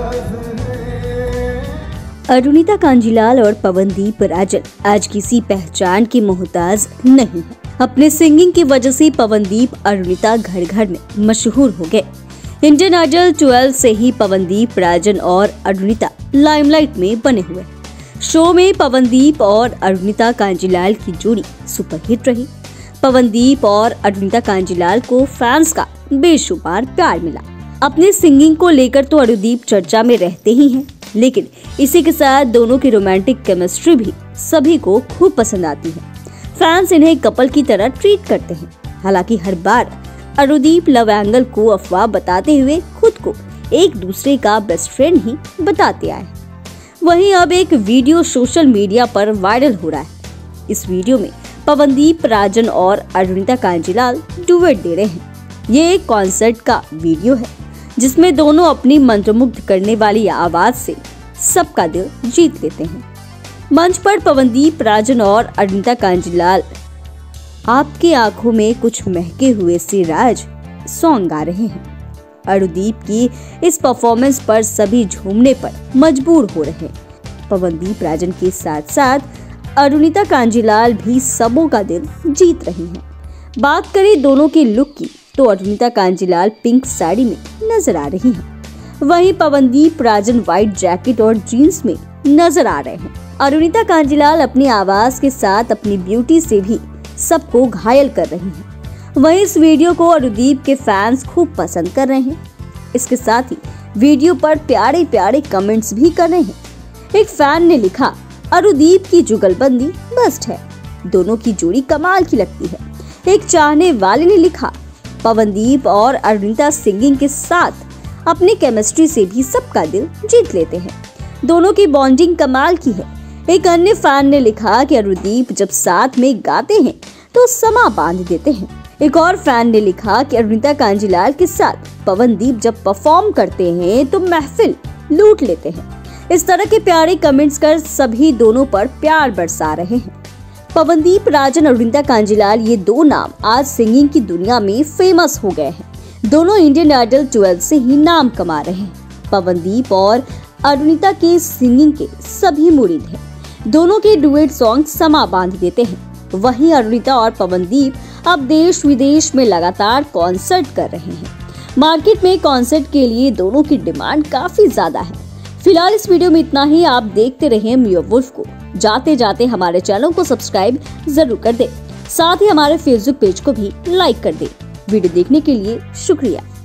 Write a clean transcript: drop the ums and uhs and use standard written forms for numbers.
अरुणिता कांजीलाल और पवनदीप राजन आज किसी पहचान की मोहताज नहीं है। अपने सिंगिंग की वजह से पवनदीप अरुणिता घर घर में मशहूर हो गए। इंडियन आइडल 12 से ही पवनदीप राजन और अरुणिता लाइमलाइट में बने हुए। शो में पवनदीप और अरुणिता कांजीलाल की जोड़ी सुपरहिट रही। पवनदीप और अरुणिता कांजीलाल को फैंस का बेशुमार प्यार मिला। अपने सिंगिंग को लेकर तो अरुदीप चर्चा में रहते ही हैं, लेकिन इसी के साथ दोनों की रोमांटिक केमिस्ट्री भी सभी को खूब पसंद आती है। फैंस इन्हें कपल की तरह ट्रीट करते हैं। हालांकि हर बार अरुदीप लव एंगल को अफवाह बताते हुए खुद को एक दूसरे का बेस्ट फ्रेंड ही बताते आए। वहीं अब एक वीडियो सोशल मीडिया पर वायरल हो रहा है। इस वीडियो में पवनदीप राजन और अरुणिता कांजीलाल डुएट दे रहे हैं। ये एक कॉन्सर्ट का वीडियो है जिसमें दोनों अपनी मंत्रमुग्ध करने वाली आवाज से सबका दिल जीत लेते हैं। मंच पर पवनदीप राजन और अरुणिता कांजीलाल आपकी आंखों में कुछ महके हुए से राज सॉन्ग गा रहे हैं। अरुदीप की इस परफॉर्मेंस पर सभी झूमने पर मजबूर हो रहे हैं। पवनदीप राजन के साथ साथ अरुणिता कांजीलाल भी सबों का दिल जीत रही हैं। बात करें दोनों के लुक की तो अरुणिता कांजीलाल पिंक साड़ी में नजर आ रही हैं। वहीं पवनदीप राजन व्हाइट जैकेट और जीन्स में नजर आ रहे हैं। अरुणिता कांजीलाल अपनी आवाज के साथ अपनी ब्यूटी से भी सबको घायल कर रही हैं। वहीं इस वीडियो को अरुदीप के फैंस खूब पसंद कर रहे हैं। इसके साथ ही वीडियो पर प्यारे प्यारे कमेंट्स भी कर रहे हैं। एक फैन ने लिखा, अरुदीप की जुगलबंदी बेस्ट है, दोनों की जोड़ी कमाल की लगती है। एक चाहने वाले ने लिखा, पवनदीप और अरुणिता सिंगिंग के साथ अपनी केमिस्ट्री से भी सबका दिल जीत लेते हैं, दोनों की बॉन्डिंग कमाल की है। एक अन्य फैन ने लिखा कि अरुदीप जब साथ में गाते हैं तो समा बांध देते हैं। एक और फैन ने लिखा कि अरुणिता कांजीलाल के साथ पवनदीप जब परफॉर्म करते हैं तो महफिल लूट लेते हैं। इस तरह के प्यारे कमेंट्स कर सभी दोनों पर प्यार बरसा रहे हैं। पवनदीप राजन और अरुणिता कांजीलाल ये दो नाम आज सिंगिंग की दुनिया में फेमस हो गए हैं। दोनों इंडियन आइडल 12 से ही नाम कमा रहे हैं। पवनदीप और अरुणिता के सिंगिंग के सभी मुरीद हैं। दोनों के डुएट सॉन्ग समा बांध देते हैं। वहीं अरुणिता और पवनदीप अब देश विदेश में लगातार कॉन्सर्ट कर रहे हैं। मार्केट में कॉन्सर्ट के लिए दोनों की डिमांड काफी ज्यादा है। फिलहाल इस वीडियो में इतना ही। आप देखते रहिए मियो वुल्फ को। जाते जाते हमारे चैनल को सब्सक्राइब जरूर कर दें। साथ ही हमारे फेसबुक पेज को भी लाइक कर दें। वीडियो देखने के लिए शुक्रिया।